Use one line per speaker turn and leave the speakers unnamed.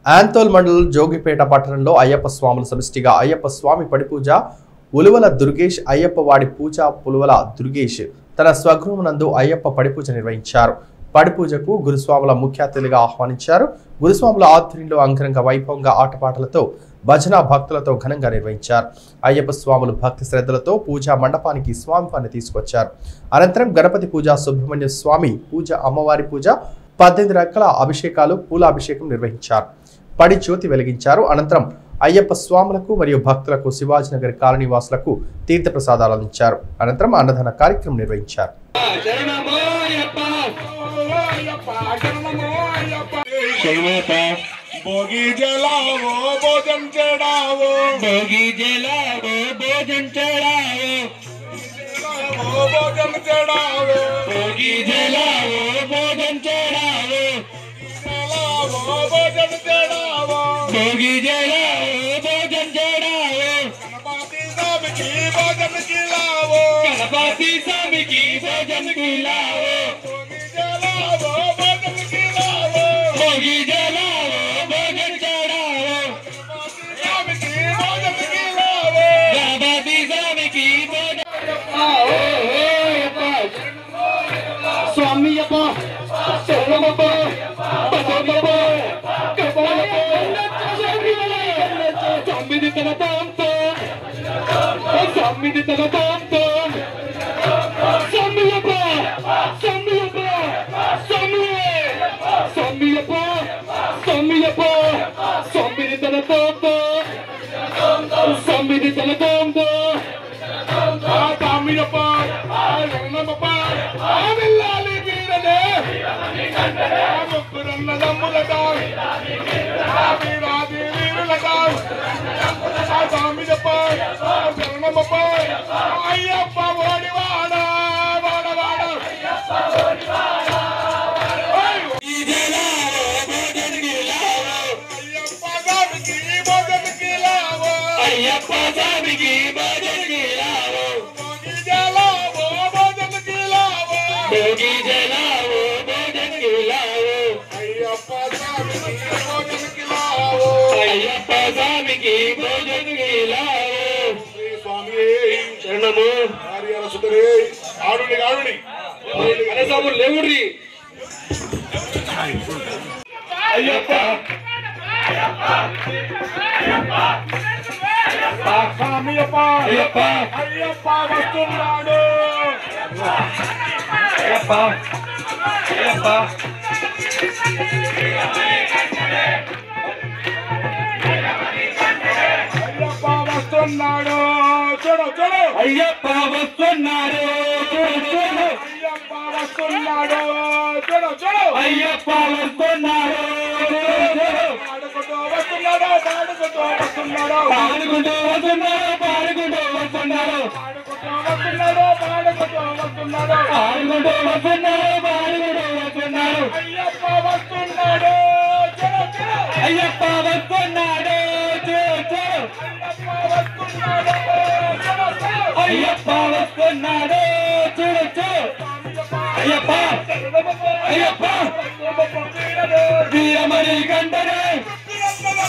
ఆంతోల్ మండలం జోగిపేట పట్టణంలో అయ్యప్ప స్వాముల సమిష్టిగా అయ్యప్ప స్వామి పడిపూజ ఉలువల దుర్గేష్ అయ్యప్ప వాడి పూజ పులువల దుర్గేష్ తన స్వగృహమునందు అయ్యప్ప పడిపూజ నిర్వహించారు. పడిపూజకు గురుస్వాముల ముఖ్య అతిథిగా ఆహ్వానించారు. గురుస్వాముల ఆధ్వర్యంలో అంగరంగ వైభవంగా ఆటపాటలతో భజన భక్తులతో ఘనంగా నిర్వహించారు. అయ్యప్ప స్వాములు భక్తి శ్రద్ధలతో పూజా మండపానికి స్వామివారిని తీసుకొచ్చారు. అనంతరం గణపతి పూజ, సుబ్రహ్మణ్య స్వామి పూజ, అమ్మవారి పూజ, 18 రకాల అభిషేకాలు, పూల అభిషేకం నిర్వహించారు. పడి జ్యోతి వెలిగించారు. అనంతరం అయ్యప్ప స్వాములకు మరియు భక్తులకు శివాజీనగర్ కాలనీ వాసులకు తీర్థ ప్రసాదాలు అందించారు. అనంతరం అన్నదాన కార్యక్రమం నిర్వహించారు.
भोगी जलावो भोजन चढ़ावो,
भोगी जलावो भोजन चढ़ावो,
भोजन चढ़ावो,
भोगी जलावो भोजन चढ़ावो,
जलावो भोजन चढ़ावो,
भोगी जलावो भोजन चढ़ावो,
गणपति स्वामी की भोजन खिलावो,
गणपति स्वामी की भोजन खिलाओ,
भोगी जलावो भोजन खिलावो,
भोगी जलावो भोजन चढ़ाओ,
स्वामी की भोजन खिलावो,
गणपति स्वामी की भोजन
स्वामी
अय्यप्पा स्वामी की भोजन खिलाओ, भोगी जलाओ भोजन खिलाओ,
अय्यप्पा स्वामी की भोजन खिलावो,
अय्यप्पा स्वामी की भोजन खिलाओ,
स्वामी
शरणमो
हरिहर सुंदरी आडुनी आडुनी
अरे साबु लेवुरी
अय्यप्पा स्वामी अप्पा
अय्यप्पा
अय्यप्पा वस्तुन्नाडु
अय्यप्पा अय्यप्पा
अय्यप्पा वस्तुन्नाडु चलो चलो
अय्यप्पा वस्तुन्नाडु चलो
अय्यप्पा वस्तुन्नाडु चलो चलो
अय्यप्पा वस्तुन्नाडु
पाडुకుంటూ వస్తున్నాడు పాడుకుంటూ వస్తున్నాడు
పాడుకుంటూ వస్తున్నాడు పాడుకుంటూ వస్తున్నాడు
పాడుకుంటూ వస్తున్నాడు
పాడుకుంటూ వస్తున్నాడు పాడుకుంటూ వస్తున్నాడు
అయ్యప్ప వస్తున్నాడు చలో చలో
అయ్యప్ప వస్తున్నాడు చలో
అయ్యప్ప వస్తున్నాడు చలో చలో
అయ్యప్ప వస్తున్నాడు చలో చలో అయ్యప్ప అయ్యప్ప వీరమణి కంఠనే